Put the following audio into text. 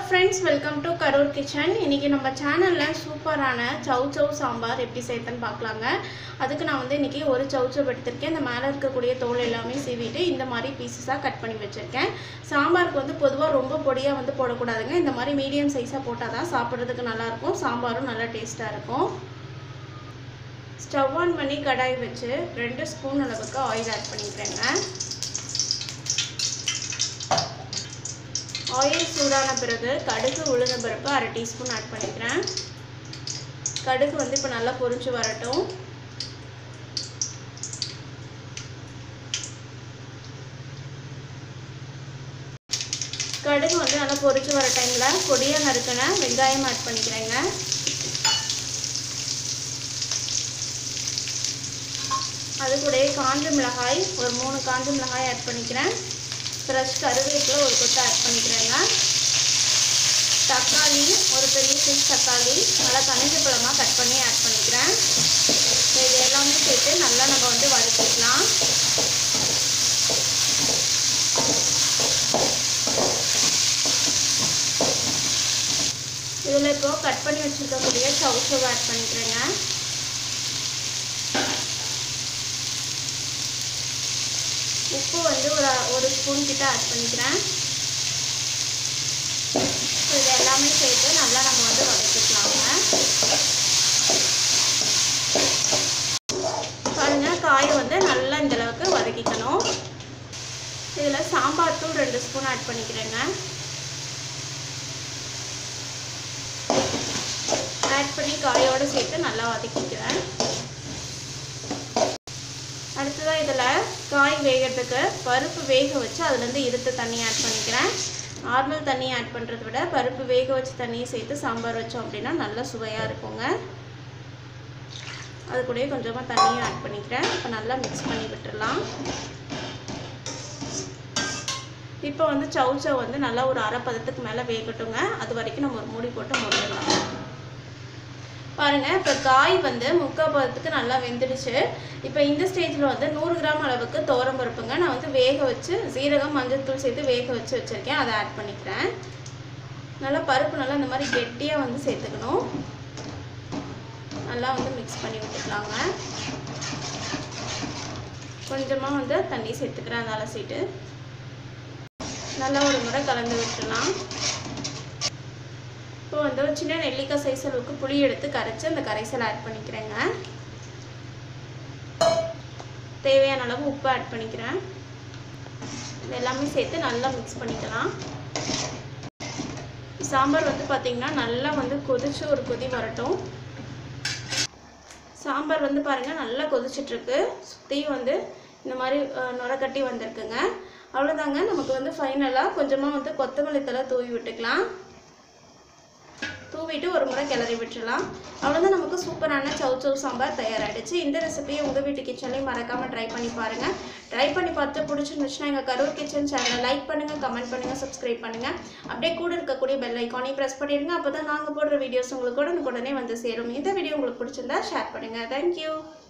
friends, welcome to Karur Kitchen. இன்னைக்கு நம்ம சேனல்ல சூப்பரான சௌசௌ சாம்பார் எப்படி செய்யறதுன்னு பார்க்கலாங்க. அதுக்கு நான் வந்து இன்னைக்கு ஒரு சௌசௌ எடுத்துர்க்கேன். இந்த மேல இருக்க கூடிய தோல் எல்லாமே சீவிட்டு இந்த மாதிரி பீசஸா கட் பண்ணி வச்சிருக்கேன். சாம்பாருக்கு வந்து பொதுவா ரொம்ப பொடியா வந்து போட கூடாதுங்க. இந்த மாதிரி மீடியம் சைஸா போட்டா தான் சாப்பிடுறதுக்கு நல்லா இருக்கும். சாம்பாரும் நல்லா டேஸ்டா இருக்கும். ஸ்டவ் ஆன் பண்ணி கடாய் வச்சு 2 ஸ்பூன் அளவுக்கு ஆயில் ஆட் பண்ணிக்கிறேங்க. ஆயில் சூடான பிறகு கடுகு உளுந்தம் பருப்பு 1/2 டீஸ்பூன் ஆட் பண்ணிக்கிறேன். கடுகு வந்து இப்போ நல்லா பொரிஞ்சு வரட்டும். கடுகு வந்து நல்லா பொரிஞ்சு வர டைமில் பொடியாக நறுக்கின வெங்காயம் ஆட் பண்ணிக்கிறேங்க. அது கூட காஞ்ச மிளகாய் ஒரு 3 காஞ்ச மிளகாய் ஆட் பண்ணிக்கிறேன். ஃப்ரெஷ் கருவேப்பிலை ஒரு கொத்து ஆட் பண்ணிக்கிறேங்க. தக்காளி ஒரு பெரிய சைஸ் தக்காளி நல்லா கனிஞ்ச பழமாக கட் பண்ணி ஆட் பண்ணிக்கிறேன். இது எல்லாமே சேர்த்து நல்லா நம்ம வந்து வதக்கிக்கலாம். இதில் இப்போ கட் பண்ணி வச்சுருக்கக்கூடிய சௌசௌ ஆட் பண்ணிக்கிறேங்க. உப்பு வந்து ஒரு ஸ்பூன் கிட்ட ஆட் பண்ணிக்கிறேன். இது எல்லாமே சேர்த்து நல்லா நம்ம வந்து வதக்கிக்கலாங்க. பாருங்க, காயை வந்து நல்லா இந்த அளவுக்கு வதக்கிக்கணும். இதில் சாம்பார் தூள் 2 ஸ்பூன் ஆட் பண்ணிக்கிறேங்க. ஆட் பண்ணி காயோடு சேர்த்து நல்லா வதக்கிக்கிறேன். அடுத்ததாக இதில் காய் வேகிறதுக்கு பருப்பு வேக வச்சு அதுலேருந்து இருத்த தண்ணி ஆட் பண்ணிக்கிறேன். நார்மல் தண்ணி ஆட் பண்ணுறத விட பருப்பு வேக வச்சு தண்ணியை சேர்த்து சாம்பார் வச்சோம் அப்படின்னா நல்ல சுவையாக இருக்குங்க. அது கூட கொஞ்சமாக தண்ணியும் ஆட் பண்ணிக்கிறேன். இப்போ நல்லா மிக்ஸ் பண்ணி விட்டுடலாம். இப்போ வந்து சௌசௌ வந்து நல்லா ஒரு அரை பதத்துக்கு மேலே வேகட்டுங்க. அது வரைக்கும் நம்ம ஒரு மூடி போட்டு மூடிடலாம். பாருங்கள், இப்போ காய் வந்து 3/4 பதத்துக்கு நல்லா வெந்துடுச்சு. இப்போ இந்த ஸ்டேஜில் வந்து 100 கிராம் அளவுக்கு துவரம் பருப்புங்க நான் வந்து வேக வச்சு சீரகம் மஞ்சள் தூள் சேர்த்து வேக வச்சு வச்சுருக்கேன். அதை ஆட் பண்ணிக்கிறேன். நல்லா பருப்பு நல்லா இந்த மாதிரி கெட்டியாக வந்து சேர்த்துக்கணும். நல்லா வந்து மிக்ஸ் பண்ணி விட்டுக்கலாங்க. கொஞ்சமாக வந்து தண்ணி சேர்த்துக்கிறேன். அதை அலசிட்டு நல்லா ஒரு முறை கலந்து விட்டுடலாம். இப்போ வந்து ஒரு சின்ன நெல்லிக்காய் சைஸ் அளவுக்கு புளி எடுத்து கரைச்சி அந்த கரைசல் ஆட் பண்ணிக்கிறேங்க. தேவையான அளவு உப்பு ஆட் பண்ணிக்கிறேன். இது எல்லாமே சேர்த்து நல்லா மிக்ஸ் பண்ணிக்கலாம். சாம்பார் வந்து பார்த்திங்கன்னா நல்லா வந்து கொதிச்சு ஒரு கொதி வரட்டும். சாம்பார் வந்து பாருங்கள் நல்லா கொதிச்சிட்ருக்கு. சுற்றியும் வந்து இந்த மாதிரி நுரை கட்டி வந்திருக்குங்க. அவ்வளோதாங்க. நமக்கு வந்து ஃபைனலாக கொஞ்சமாக வந்து கொத்தமல்லி தழை தூவி விட்டுக்கலாம். தூவிட்டு ஒரு முறை கிளறி விட்டுடலாம். அவ்வளோதான், நமக்கு சூப்பரான சௌசௌ சாம்பார் தயாராகிடுச்சு. இந்த ரெசிபியை உங்கள் வீட்டு கிச்சன்லேயும் மறக்காமல் ட்ரை பண்ணி பாருங்கள். ட்ரை பண்ணி பார்த்து பிடிச்சிருந்துச்சுன்னா எங்கள் கரூர் கிச்சன் சேனலை லைக் பண்ணுங்கள், கமெண்ட் பண்ணுங்கள், சப்ஸ்கிரைப் பண்ணுங்கள். அப்படியே கூட இருக்கக்கூடிய பெல் ஐக்கானையும் ப்ரெஸ் பண்ணிடுங்க. அப்போ தான் நாங்கள் போடுற வீடியோஸ் உங்களுக்கு உடனே வந்து சேரும். இந்த வீடியோ உங்களுக்கு பிடிச்சிருந்தா ஷேர் பண்ணுங்கள். தேங்க்யூ.